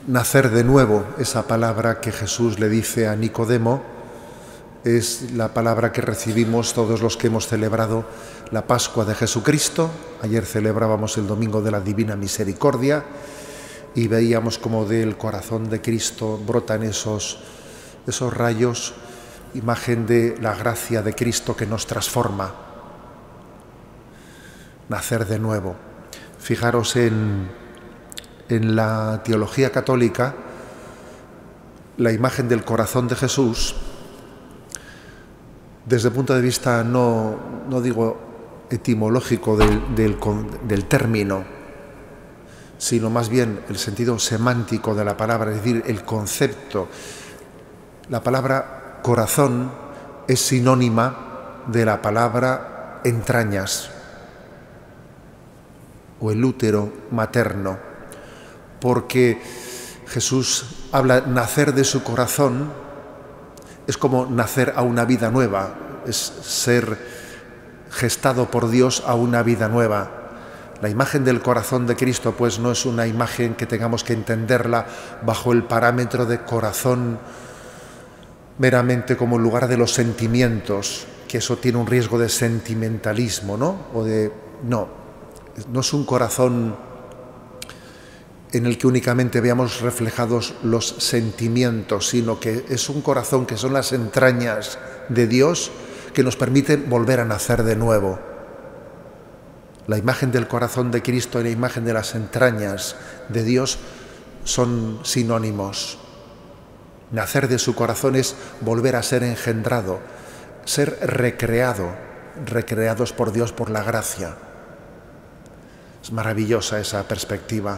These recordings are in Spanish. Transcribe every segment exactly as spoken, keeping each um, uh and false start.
nacer de nuevo, esa palabra que Jesús le dice a Nicodemo, es la palabra que recibimos todos los que hemos celebrado la Pascua de Jesucristo. Ayer celebrábamos el Domingo de la Divina Misericordia y veíamos como del corazón de Cristo brotan esos, esos rayos, imagen de la gracia de Cristo que nos transforma. Nacer de nuevo. Fijaros en, en la teología católica, la imagen del corazón de Jesús, desde el punto de vista no, no digo etimológico del, del, del término, sino más bien el sentido semántico de la palabra, es decir, el concepto. La palabra corazón es sinónima de la palabra entrañas o el útero materno, porque Jesús habla nacer de su corazón. Es como nacer a una vida nueva, es ser gestado por Dios a una vida nueva. La imagen del corazón de Cristo, pues, no es una imagen que tengamos que entenderla bajo el parámetro de corazón meramente como lugar de los sentimientos, que eso tiene un riesgo de sentimentalismo, ¿no? O de no, no es un corazón en el que únicamente veamos reflejados los sentimientos, sino que es un corazón que son las entrañas de Dios que nos permiten volver a nacer de nuevo. La imagen del corazón de Cristo y la imagen de las entrañas de Dios son sinónimos. Nacer de su corazón es volver a ser engendrado, ser recreado, recreados por Dios por la gracia. Es maravillosa esa perspectiva.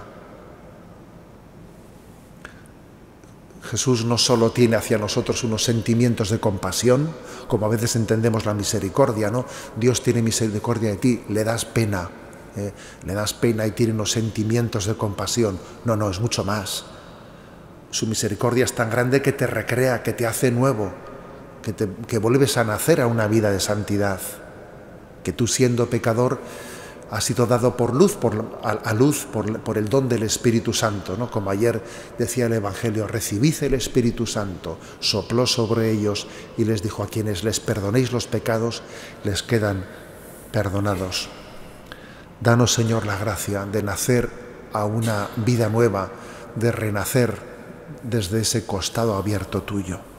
Jesús no solo tiene hacia nosotros unos sentimientos de compasión, como a veces entendemos la misericordia, ¿no? Dios tiene misericordia de ti, le das pena, ¿eh? le das pena y tiene unos sentimientos de compasión. No, no, es mucho más. Su misericordia es tan grande que te recrea, que te hace nuevo, que, te, que vuelves a nacer a una vida de santidad, que tú siendo pecador ha sido dado por luz, por, a, a luz por, por el don del Espíritu Santo, ¿no? Como ayer decía el Evangelio, recibid el Espíritu Santo, sopló sobre ellos y les dijo, a quienes les perdonéis los pecados, les quedan perdonados. Danos, Señor, la gracia de nacer a una vida nueva, de renacer desde ese costado abierto tuyo.